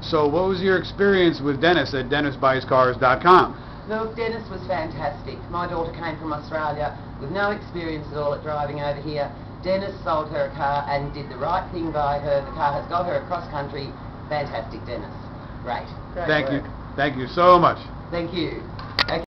So what was your experience with Dennis at DennisBuysCars.com? Look, Dennis was fantastic. My daughter came from Australia with no experience at all at driving over here. Dennis sold her a car and did the right thing by her. The car has got her across country. Fantastic, Dennis. Great. Thank you. Thank you so much. Thank you.